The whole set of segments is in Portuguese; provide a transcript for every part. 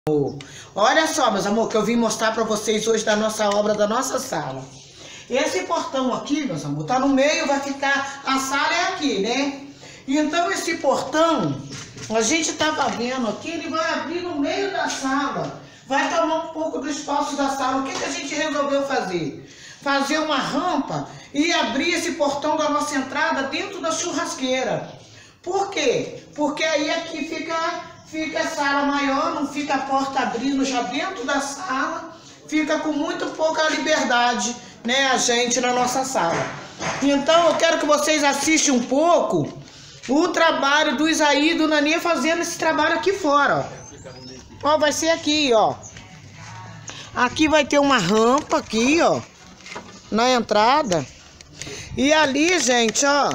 Olha só, meus amor, que eu vim mostrar pra vocês hoje da nossa obra, da nossa sala. Esse portão aqui, meus amor, tá no meio, vai ficar... A sala é aqui, né? Então esse portão, a gente tava vendo aqui, ele vai abrir no meio da sala. Vai tomar um pouco do espaço da sala. O que que a gente resolveu fazer? Fazer uma rampa e abrir esse portão da nossa entrada dentro da churrasqueira. Por quê? Porque aí aqui fica a sala maior, não fica a porta abrindo já dentro da sala, fica com muito pouca liberdade, né, a gente na nossa sala. Então eu quero que vocês assistam um pouco o trabalho do Isaí e do Naninha fazendo esse trabalho aqui fora, ó. Ó, vai ser aqui, ó. Aqui vai ter uma rampa aqui, ó, na entrada. E ali, gente, ó.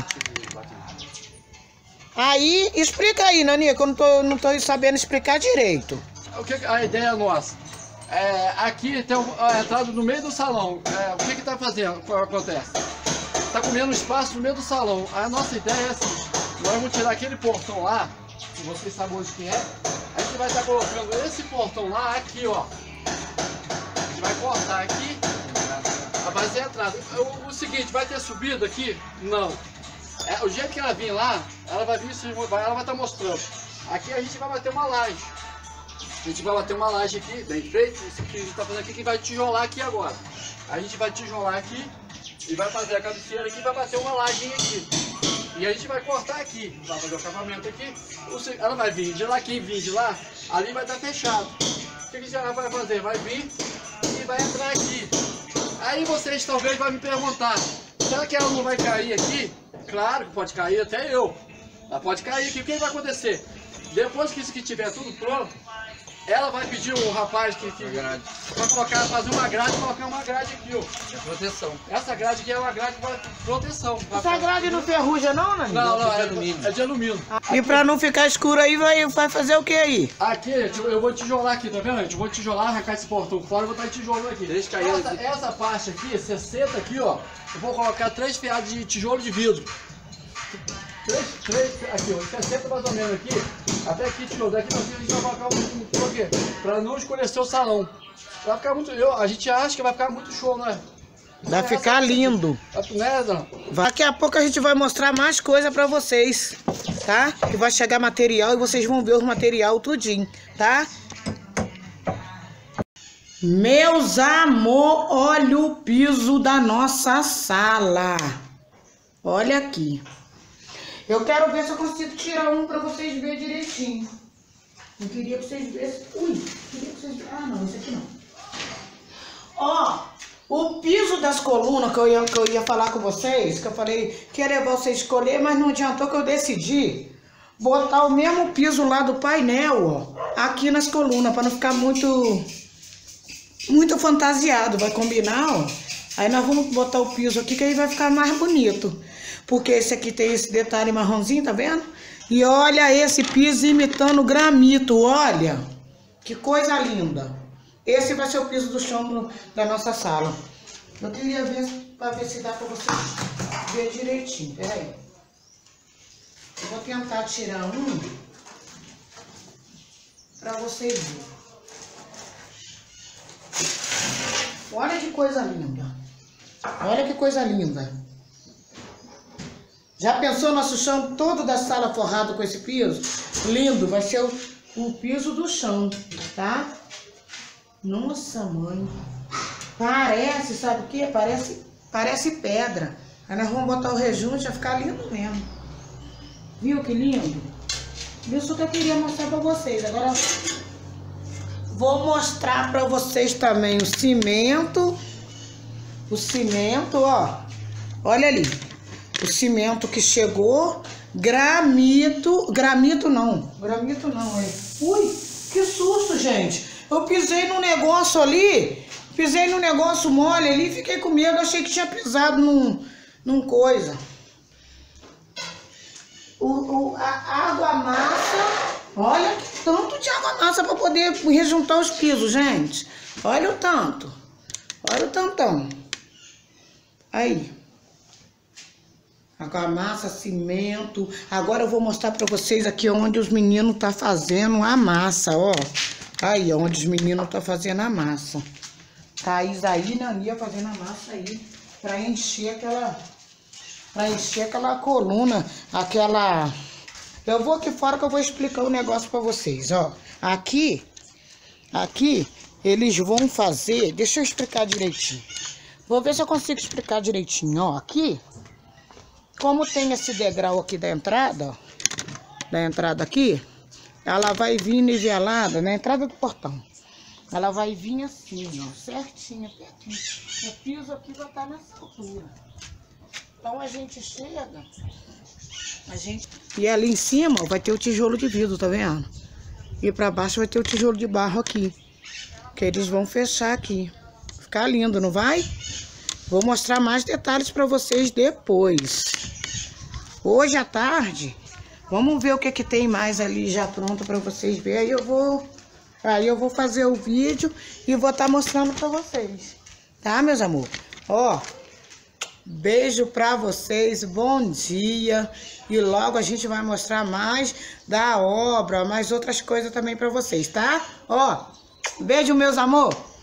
Aí, explica aí, Naninha, que eu não tô sabendo explicar direito. O que a ideia nossa? Aqui tem a entrada no meio do salão. O que tá fazendo? O que acontece? Tá comendo espaço no meio do salão. A nossa ideia é assim: nós vamos tirar aquele portão lá, que vocês sabem hoje que é. A gente vai estar colocando esse portão lá, aqui, ó. A gente vai cortar aqui. Vai ser a entrada. O seguinte, vai ter subida aqui? Não. O jeito que ela vir lá, ela vai vir, ela vai estar mostrando. Aqui a gente vai bater uma laje. A gente vai bater uma laje aqui, bem feito. Isso que a gente está fazendo aqui, que vai tijolar aqui agora. A gente vai tijolar aqui e vai fazer a cabeceira aqui e vai bater uma laje aqui. E a gente vai cortar aqui, vai fazer o acabamento aqui. Ela vai vir de lá, quem vir de lá, ali vai estar fechado. O que a gente vai fazer? Vai vir e vai entrar aqui. Aí vocês talvez vão me perguntar, será que ela não vai cair aqui? Claro que pode cair, até eu. Ela pode cair aqui. O que vai acontecer? Depois que isso aqui estiver tudo pronto, ela vai pedir o rapaz que vai fazer uma grade e colocar uma grade aqui, ó. É proteção. Essa grade aqui é uma grade para proteção. Essa grade não ferruja não, Naninha? Não, é de alumínio. É de alumínio. E pra não ficar escuro aí, vai fazer o que aí? Aqui, gente, eu vou tijolar aqui, tá vendo, gente? Eu vou tijolar, arrancar esse portão fora e vou estar tijolando aqui. Deixa cair essa parte aqui, 60 aqui, ó. Eu vou colocar 3 fiados de tijolo de vidro. 3 aqui, ó, 60 mais ou menos aqui, até aqui tijolo, daqui pra cima a gente vai colocar por quê? Pra não escurecer o salão. Vai ficar muito, a gente acha que vai ficar muito show, né? Vai ficar lindo. Né, Dona? Daqui a pouco a gente vai mostrar mais coisa pra vocês, tá? Que vai chegar material e vocês vão ver o material tudinho, tá? Meus amor, olha o piso da nossa sala. Olha aqui. Eu quero ver se eu consigo tirar um pra vocês verem direitinho. Eu queria que vocês vissem. Ui, queria que vocês... Ah, não, esse aqui não. Ó, o piso das colunas que eu ia falar com vocês, que eu falei que ia levar vocês a escolher, mas não adiantou que eu decidi botar o mesmo piso lá do painel, ó, aqui nas colunas, pra não ficar muito fantasiado. Vai combinar, ó. Aí nós vamos botar o piso aqui, que aí vai ficar mais bonito. Porque esse aqui tem esse detalhe marronzinho, tá vendo? E olha esse piso imitando granito, olha. Que coisa linda. Esse vai ser o piso do chão da nossa sala. Eu queria ver, pra ver se dá pra vocês ver direitinho. Pera aí. Eu vou tentar tirar um pra vocês verem. Olha que coisa linda. Olha que coisa linda. Já pensou nosso chão todo da sala forrado com esse piso? Lindo, vai ser o piso do chão, tá? Nossa, mãe. Parece, sabe o que? Parece pedra. Aí nós vamos botar o rejunte, vai ficar lindo mesmo. Viu que lindo? Isso que eu queria mostrar pra vocês. Agora vou mostrar pra vocês também o cimento. O cimento, ó. Olha ali. O cimento que chegou. Granito não, é. Ui, que susto, gente. Eu pisei num negócio ali. Pisei num negócio mole ali. Fiquei com medo, achei que tinha pisado num coisa. A água massa. Olha que tanto de água massa para poder rejuntar os pisos, gente. Olha o tanto. Olha o tantão. Aí. Argamassa, cimento. Agora eu vou mostrar pra vocês aqui onde os meninos tá fazendo a massa, ó. Aí, onde os meninos estão fazendo a massa. Thaís aí e Nania fazendo a massa aí. Pra encher aquela coluna, aquela... Eu vou aqui fora que eu vou explicar o negócio pra vocês, ó. Aqui, eles vão fazer... Deixa eu explicar direitinho. Vou ver se eu consigo explicar direitinho, ó. Aqui, como tem esse degrau aqui da entrada, ó. Da entrada aqui, ela vai vir nivelada na entrada do portão. Ela vai vir assim, ó, certinho, pertinho. O piso aqui vai estar nessa altura. Então a gente chega, e ali em cima vai ter o tijolo de vidro, tá vendo? E pra baixo vai ter o tijolo de barro aqui, que eles vão fechar aqui. Ficar lindo, não vai? Vou mostrar mais detalhes pra vocês depois. Hoje à tarde, vamos ver o que tem mais ali já pronto pra vocês verem. Aí eu vou fazer o vídeo e vou estar mostrando pra vocês. Tá, meus amores? Ó, beijo pra vocês, bom dia. E logo a gente vai mostrar mais da obra, mais outras coisas também pra vocês, tá? Ó, beijo, meus amores.